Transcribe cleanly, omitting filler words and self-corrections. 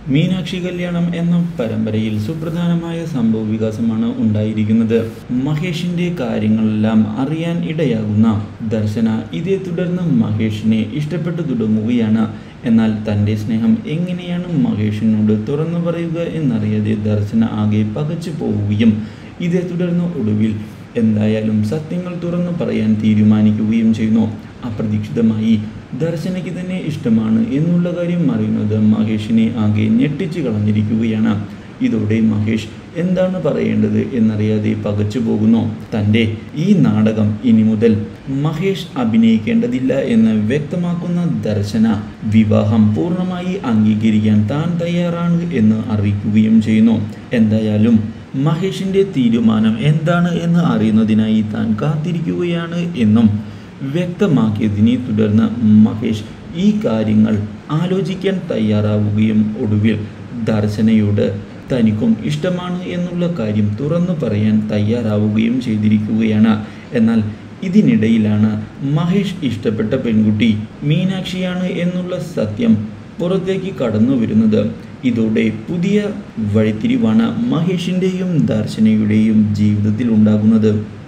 Meenakshi Kalyanam എന്ന പരമ്പരയിൽ സുപ്രധാനമായ സംഭവ വികാസമാണ് ഉണ്ടായിരിക്കുന്നത്. മഹേഷിന്റെ കാര്യങ്ങളെല്ലാം അറിയാൻ ഇടയാകുന്ന ദർശന ഇതേ തുടർന്ന് മഹേഷിനെ ഇഷ്ടപ്പെട്ടു തുടങ്ങുകയാണ്. എന്നാൽ തൻ്റെ സ്നേഹം എങ്ങനെയാണ് മഹേഷിനോട് തുറന്നു പറയുക എന്നറിയാതെ ദർശന ആകെ പകച്ചു പോവുകയും ഇതേ തുടർന്ന് ഒടുവിൽ എന്തായാലും സത്യങ്ങൾ തുറന്നു പറയാൻ തീരുമാനിക്കുകയും ചെയ്യുന്നു. അപ്രതീക്ഷിതമായി ദർശനയ്ക്ക് തന്നെ ഇഷ്ടമാണ് എന്നുള്ള കാര്യം അറിയുന്നത് മഹേഷിനെ ആകെ ഞെട്ടിച്ചു കളഞ്ഞിരിക്കുകയാണ്. ഇതോടെ മഹേഷ് എന്താണ് പറയേണ്ടത് എന്നറിയാതെ പകച്ചു പോകുന്നു. തൻ്റെ ഈ നാടകം ഇനി മുതൽ മഹേഷ് അഭിനയിക്കേണ്ടതില്ല എന്ന് വ്യക്തമാക്കുന്ന ദർശന വിവാഹം പൂർണ്ണമായി അംഗീകരിക്കാൻ താൻ തയ്യാറാണ് എന്ന് അറിയിക്കുകയും ചെയ്യുന്നു. എന്തായാലും മഹേഷിൻ്റെ തീരുമാനം എന്താണ് എന്ന് അറിയുന്നതിനായി താൻ കാത്തിരിക്കുകയാണ് എന്നും വ്യക്തമാക്കിയതിനെ തുടർന്ന് മഹേഷ് ഈ കാര്യങ്ങൾ ആലോചിക്കാൻ തയ്യാറാവുകയും ഒടുവിൽ ദർശനയോട് തനിക്കും ഇഷ്ടമാണ് എന്നുള്ള കാര്യം തുറന്നു പറയാൻ തയ്യാറാവുകയും ചെയ്തിരിക്കുകയാണ്. എന്നാൽ ഇതിനിടയിലാണ് മഹേഷ് ഇഷ്ടപ്പെട്ട പെൺകുട്ടി മീനാക്ഷിയാണ് എന്നുള്ള സത്യം പുറത്തേക്ക് കടന്നു വരുന്നത്. ഇതോടെ പുതിയ വഴിത്തിരിവാണ് മഹേഷിൻ്റെയും ദർശനയുടെയും ജീവിതത്തിൽ ഉണ്ടാകുന്നത്.